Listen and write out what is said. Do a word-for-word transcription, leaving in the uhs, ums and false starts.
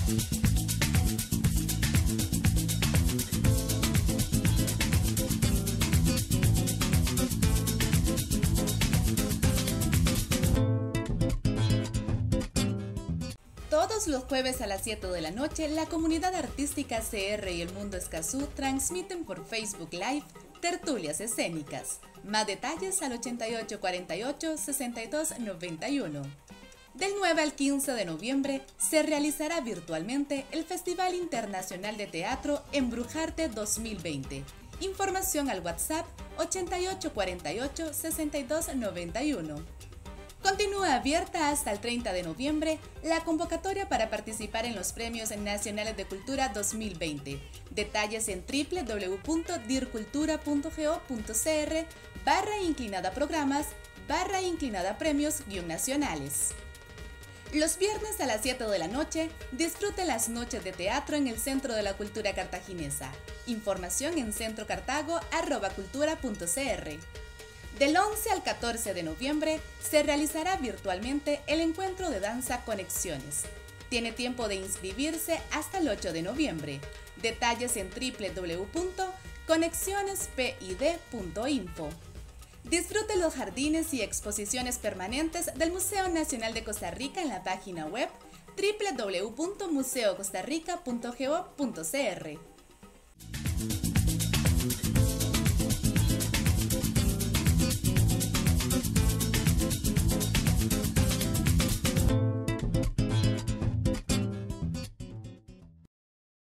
Todos los jueves a las siete de la noche, la comunidad artística C R y el Mundo Escazú transmiten por Facebook Live tertulias escénicas. Más detalles al ochenta y ocho cuarenta y ocho sesenta y dos noventa y uno. Del nueve al quince de noviembre se realizará virtualmente el Festival Internacional de Teatro Embrujarte dos mil veinte. Información al WhatsApp ochenta y ocho cuarenta y ocho sesenta y dos noventa y uno. Continúa abierta hasta el treinta de noviembre la convocatoria para participar en los Premios Nacionales de Cultura dos mil veinte. Detalles en doble u doble u doble u punto dircultura punto go punto cr barra inclinada programas barra inclinada premios guión nacionales. Los viernes a las siete de la noche, disfrute las noches de teatro en el Centro de la Cultura Cartaginesa. Información en centrocartago arroba cultura punto cr. Del once al catorce de noviembre se realizará virtualmente el encuentro de danza Conexiones. Tiene tiempo de inscribirse hasta el ocho de noviembre. Detalles en doble u doble u doble u punto conexiones pid punto info. Disfrute los jardines y exposiciones permanentes del Museo Nacional de Costa Rica en la página web doble u doble u doble u punto museo costa rica punto go punto cr.